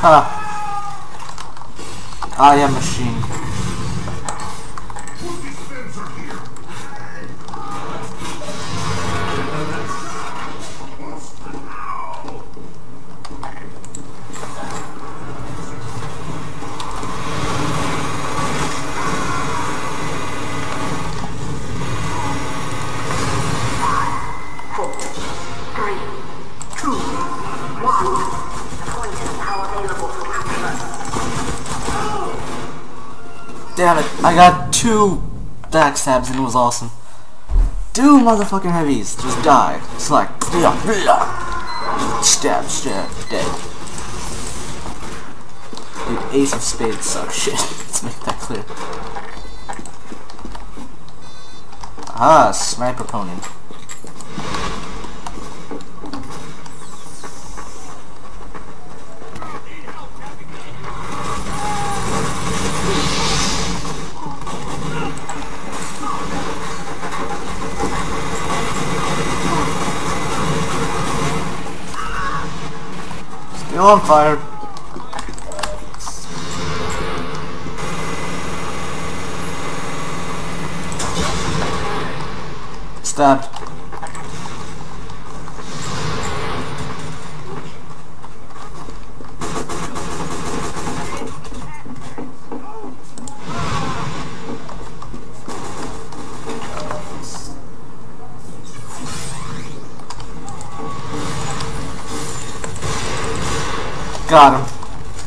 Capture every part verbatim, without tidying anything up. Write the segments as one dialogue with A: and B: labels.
A: Ha! I am machine. Damn it, I got two backstabs and it was awesome. Two motherfucking heavies just died. It's like, stab, stab, dead. Dude, Ace of Spades sucks shit. Let's make that clear. Ah, sniper pony. Still on fire. Stabbed. Got him.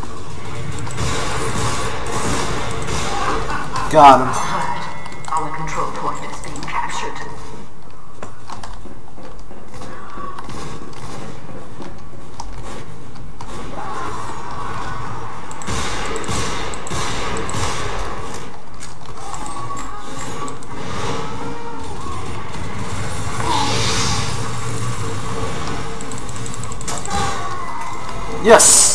A: Got him.
B: Our control point is being captured.
A: Yes!